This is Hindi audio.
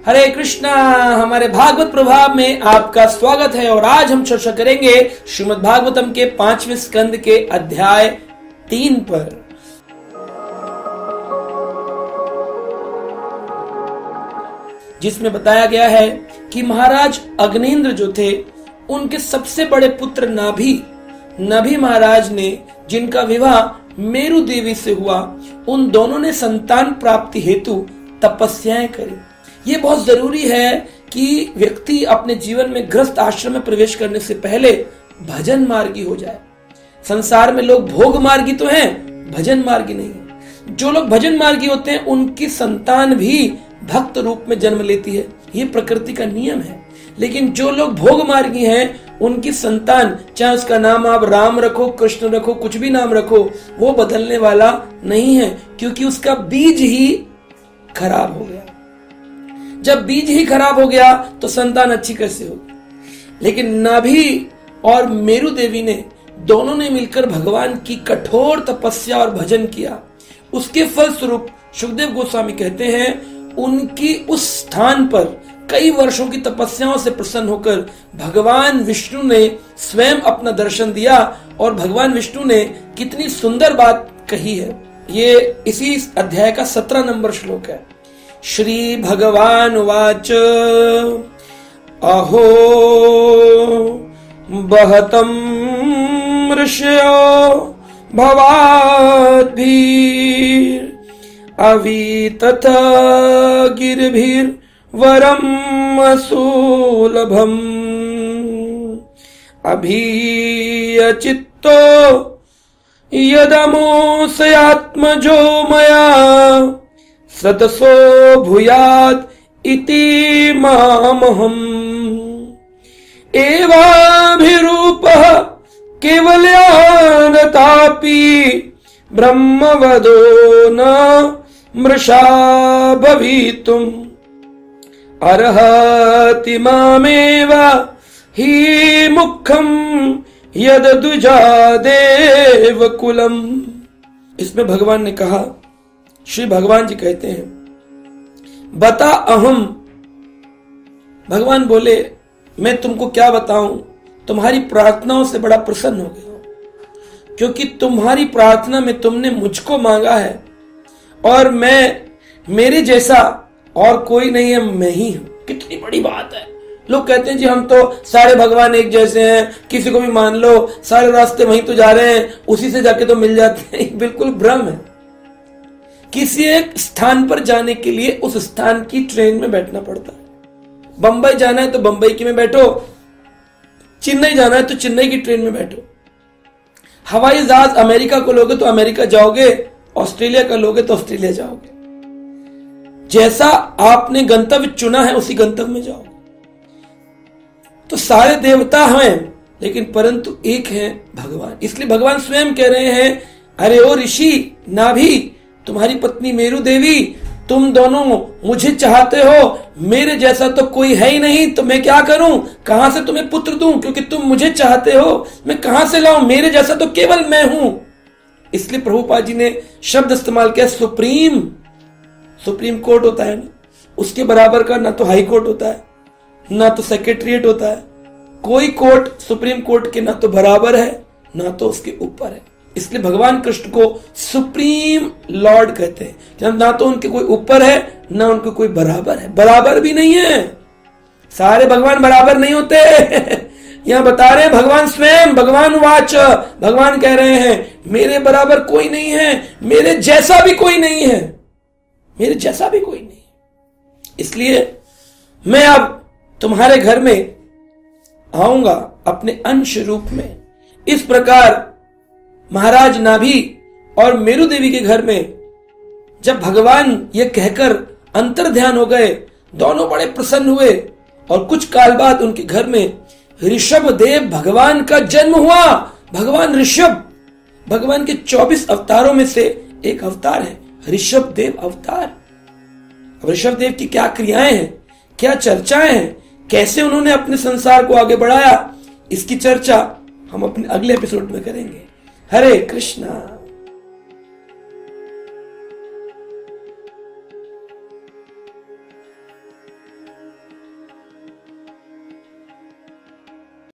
हरे कृष्णा। हमारे भागवत प्रभाव में आपका स्वागत है और आज हम चर्चा करेंगे श्रीमद् भागवतम के 5वें स्कंद के अध्याय 3 पर। जिसमें बताया गया है कि महाराज अग्निन्द्र जो थे उनके सबसे बड़े पुत्र नाभि महाराज ने, जिनका विवाह मेरु देवी से हुआ, उन दोनों ने संतान प्राप्ति हेतु तपस्याएं करी। ये बहुत जरूरी है कि व्यक्ति अपने जीवन में गृहस्थ आश्रम में प्रवेश करने से पहले भजन मार्गी हो जाए। संसार में लोग भोग मार्गी तो हैं, भजन मार्गी नहीं है। जो लोग भजन मार्गी होते हैं उनकी संतान भी भक्त रूप में जन्म लेती है, ये प्रकृति का नियम है। लेकिन जो लोग भोग मार्गी हैं उनकी संतान, चाहे उसका नाम आप राम रखो, कृष्ण रखो, कुछ भी नाम रखो, वो बदलने वाला नहीं है, क्योंकि उसका बीज ही खराब हो गया। जब बीज ही खराब हो गया तो संतान अच्छी कैसे होगी। लेकिन नाभि और मेरु देवी ने दोनों ने मिलकर भगवान की कठोर तपस्या और भजन किया। उसके फलस्वरूप सुखदेव गोस्वामी कहते हैं उनकी उस स्थान पर कई वर्षों की तपस्याओं से प्रसन्न होकर भगवान विष्णु ने स्वयं अपना दर्शन दिया। और भगवान विष्णु ने कितनी सुंदर बात कही है, ये इसी अध्याय का 17 नंबर श्लोक है। श्री भगवान वाच अहो बहतम ऋषयो भवाद्भिर अवी तथा गिरभिर वरम असुलभम अभियचित्तो यदमोसयात्मजो मया सदसो भूयात् इति मामहम् एवाभिरूपः केवल्यानतापि ब्रह्मवदो न मृषा भवितुम् अर्हति मामेव हि मुखम् यदद्विजादेव कुलम्। इसमें भगवान ने कहा, श्री भगवान जी कहते हैं, बता अहम। भगवान बोले, मैं तुमको क्या बताऊं, तुम्हारी प्रार्थनाओं से बड़ा प्रसन्न हो गया हूं, क्योंकि तुम्हारी प्रार्थना में तुमने मुझको मांगा है और मेरे जैसा और कोई नहीं है, मैं ही हूं। कितनी बड़ी बात है। लोग कहते हैं जी हम तो सारे भगवान एक जैसे हैं, किसी को भी मान लो, सारे रास्ते वहीं तो जा रहे हैं, उसी से जाके तो मिल जाते हैं। बिल्कुल भ्रम है। किसी एक स्थान पर जाने के लिए उस स्थान की ट्रेन में बैठना पड़ता है। बंबई जाना है तो बंबई की में बैठो, चेन्नई जाना है तो चेन्नई की ट्रेन में बैठो। हवाई जहाज अमेरिका को लोगे तो अमेरिका जाओगे, ऑस्ट्रेलिया का लोगे तो ऑस्ट्रेलिया जाओगे। जैसा आपने गंतव्य चुना है उसी गंतव्य में जाओगे। तो सारे देवता हैं लेकिन परंतु एक है भगवान। इसलिए भगवान स्वयं कह रहे हैं, अरे ओ ऋषि नाभि, तुम्हारी पत्नी मेरु देवी, तुम दोनों मुझे चाहते हो, मेरे जैसा तो कोई है ही नहीं, तो मैं क्या करूं, कहां से तुम्हें पुत्र दूं, क्योंकि तुम मुझे चाहते हो, मैं कहां से लाऊं, मेरे जैसा तो केवल मैं हूं। इसलिए प्रभुपाद जी ने शब्द इस्तेमाल किया सुप्रीम। सुप्रीम कोर्ट होता है ना, उसके बराबर का ना तो हाई कोर्ट होता है ना तो सेक्रेटरिएट होता है। कोई कोर्ट सुप्रीम कोर्ट के ना तो बराबर है ना तो उसके ऊपर है। इसलिए भगवान कृष्ण को सुप्रीम लॉर्ड कहते हैं। ना तो उनके कोई ऊपर है ना उनके कोई बराबर है, बराबर भी नहीं है। सारे भगवान बराबर नहीं होते। यहां बता रहे हैं भगवान स्वयं, भगवान वाच, भगवान कह रहे हैं मेरे बराबर कोई नहीं है, मेरे जैसा भी कोई नहीं है, मेरे जैसा भी कोई नहीं। इसलिए मैं अब तुम्हारे घर में आऊंगा अपने अंश रूप में। इस प्रकार महाराज नाभि और मेरु देवी के घर में जब भगवान ये कहकर अंतर ध्यान हो गए, दोनों बड़े प्रसन्न हुए। और कुछ काल बाद उनके घर में ऋषभ देव भगवान का जन्म हुआ। भगवान ऋषभ भगवान के 24 अवतारों में से एक अवतार है ऋषभ देव अवतार। ऋषभ देव की क्या क्रियाएं हैं, क्या चर्चाएं हैं, कैसे उन्होंने अपने संसार को आगे बढ़ाया, इसकी चर्चा हम अपने अगले एपिसोड में करेंगे। हरे कृष्णा।